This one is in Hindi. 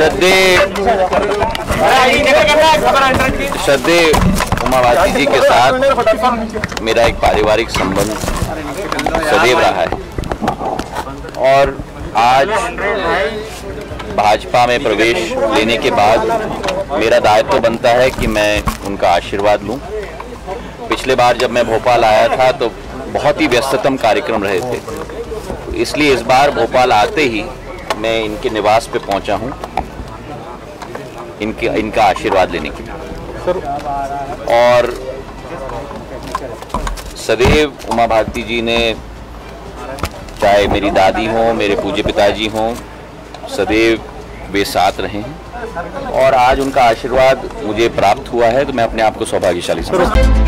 श्रद्धेय उमा भारती जी के साथ मेरा एक पारिवारिक संबंध सदैव रहा है और आज भाजपा में प्रवेश लेने के बाद मेरा दायित्व बनता है कि मैं उनका आशीर्वाद लूं। पिछले बार जब मैं भोपाल आया था तो बहुत ही व्यस्ततम कार्यक्रम रहे थे, इसलिए इस बार भोपाल आते ही मैं इनके निवास पे पहुंचा हूं इनका आशीर्वाद लेने के लिए। और सदैव उमा भारती जी ने, चाहे मेरी दादी हो, मेरे पूज्य पिताजी हों, सदैव वे साथ रहे हैं और आज उनका आशीर्वाद मुझे प्राप्त हुआ है तो मैं अपने आप को सौभाग्यशाली समझता हूँ।